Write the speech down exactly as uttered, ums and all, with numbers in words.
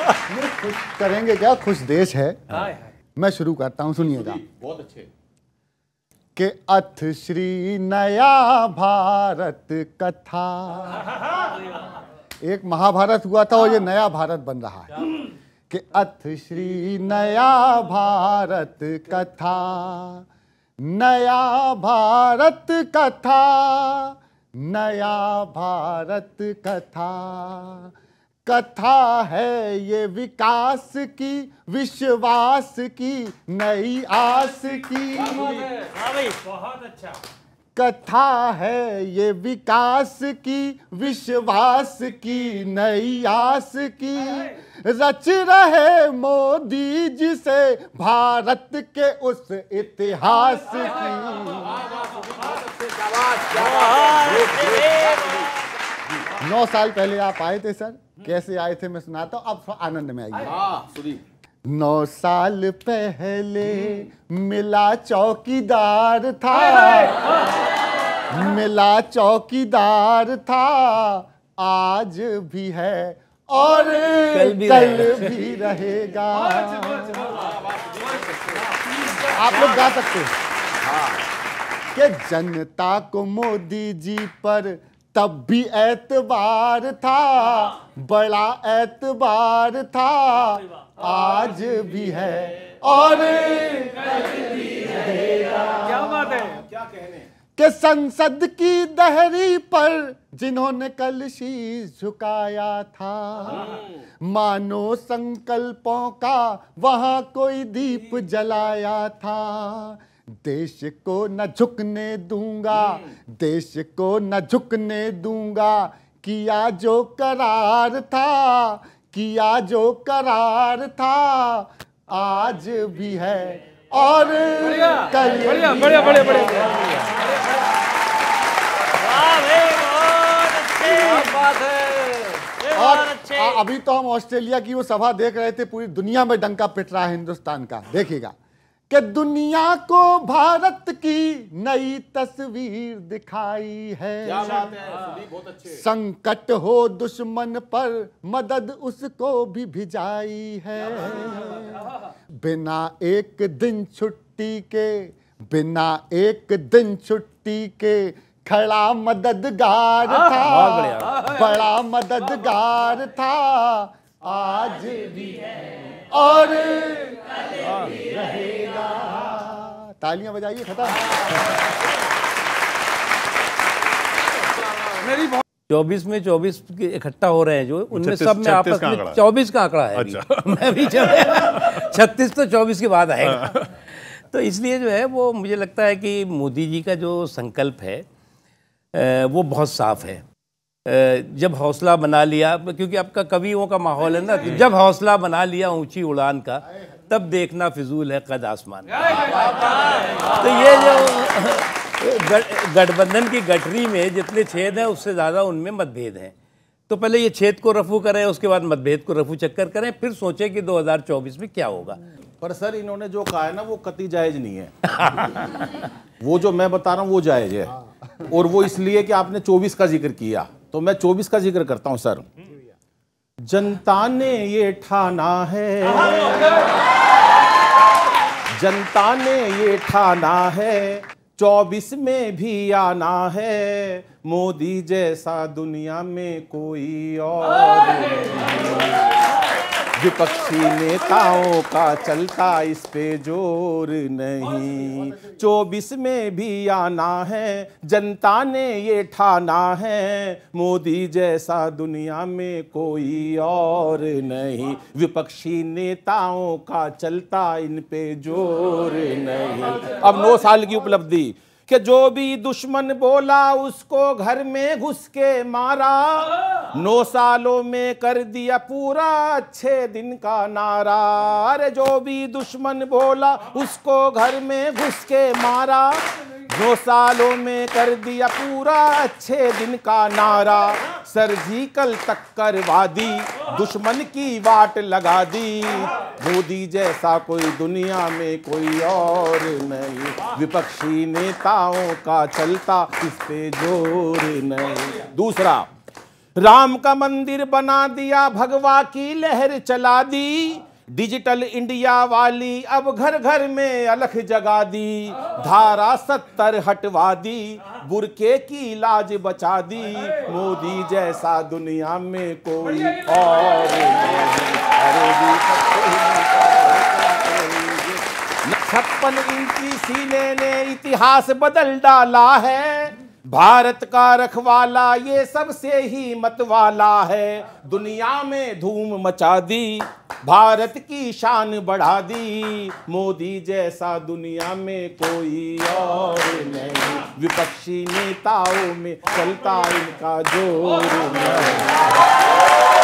खुश करेंगे क्या, खुश देश है। मैं शुरू करता हूँ, सुनिएगा। बहुत अच्छे। कि अथ श्री नया भारत कथा, एक महाभारत हुआ था और ये नया भारत बन रहा है। कि अथ श्री नया भारत कथा, नया भारत कथा, नया भारत कथा, कथा है ये विकास की, विश्वास की, नई आस की। बहुत अच्छा। कथा है ये विकास की, विश्वास की, नई आस की, रच रहे मोदी जी से भारत के उस इतिहास की। नौ साल पहले आप आए थे सर, कैसे आए थे मैं सुनाता हूँ, अब आनंद में आइए। नौ साल पहले मिला चौकीदार था, मिला चौकीदार था, आज भी है और कल भी, कल भी रहेगा। आप लोग गा सकते हैं कि जनता को मोदी जी पर तब भी एतबार था, बड़ा एतबार था, आज भी है और कल भी रहेगा। क्या बात है, क्या कहने। कि संसद की दहरी पर जिन्होंने कल शीश झुकाया था, मानो संकल्पों का वहां कोई दीप जलाया था। देश को न झुकने दूंगा, देश को न झुकने दूंगा, किया जो करार था, किया जो करार था, आज भी है और कल भी। बढ़िया बढ़िया बढ़िया बढ़िया। और अभी तो हम ऑस्ट्रेलिया की वो सभा देख रहे थे, पूरी दुनिया में डंका पिट रहा है हिंदुस्तान का। देखिएगा कि दुनिया को भारत की नई तस्वीर दिखाई है। क्या बात है, बहुत अच्छे। संकट हो दुश्मन पर मदद उसको भी भिजाई है। बिना एक दिन छुट्टी के, बिना एक दिन छुट्टी के खड़ा मददगार था, बड़ा मददगार था, आज भी है और रहेगा। तालियां बजाइए, खत्म। चौबीस में चौबीस इकट्ठा हो रहे हैं जो, उनमें सब में आपस में चौबीस का आंकड़ा है। अच्छा। मैं भी छत्तीस तो चौबीस के बाद आएगा। तो इसलिए जो है वो मुझे लगता है कि मोदी जी का जो संकल्प है वो बहुत साफ है। जब हौसला बना लिया, क्योंकि आपका कवियों का माहौल है ना, जब हौसला बना लिया ऊंची उड़ान का, तब देखना फिजूल है कद आसमान। तो ये जो गठबंधन की गठरी में जितने छेद हैं उससे ज़्यादा उनमें मतभेद हैं। तो पहले ये छेद को रफू करें, उसके बाद मतभेद को रफू चक्कर करें, फिर सोचें कि दो हज़ार चौबीस में क्या होगा। पर सर इन्होंने जो कहा है ना वो कतई जायज नहीं है। वो जो मैं बता रहा हूँ वो जायज है, और वो इसलिए कि आपने चौबीस का जिक्र किया, तो मैं चौबीस का जिक्र करता हूं सर। जनता ने ये ठाना है, जनता ने ये ठाना है, चौबीस में भी आना है, मोदी जैसा दुनिया में कोई और नहीं। विपक्षी नेताओं का चलता इस पे जोर नहीं, चौबीस में भी आना है, जनता ने ये ठाना है, मोदी जैसा दुनिया में कोई और नहीं। विपक्षी नेताओं का चलता इन पे जोर नहीं। अब नौ साल की उपलब्धि कि जो भी दुश्मन बोला उसको घर में घुस के मारा, नौ सालों में कर दिया पूरा अच्छे दिन का नारा। अरे जो भी दुश्मन बोला उसको घर में घुस के मारा, नौ सालों में कर दिया पूरा अच्छे दिन का नारा। सर्जिकल टक्कर वादी दुश्मन की वाट लगा दी, मोदी जैसा कोई दुनिया में कोई और नहीं। विपक्षी नेताओं का चलता इस पे जोर नहीं। दूसरा राम का मंदिर बना दिया, भगवा की लहर चला दी, डिजिटल इंडिया वाली अब घर घर में अलख जगा दी, धारा सत्तर हटवा दी, बुरके की लाज बचा दी, मोदी जैसा दुनिया में कोई और नहीं। छप्पन इंची सीने ने इतिहास बदल डाला है, भारत का रखवाला ये सबसे ही मतवाला है, दुनिया में धूम मचा दी, भारत की शान बढ़ा दी, मोदी जैसा दुनिया में कोई और नहीं, विपक्षी नेताओं में चलता इनका जोर नहीं।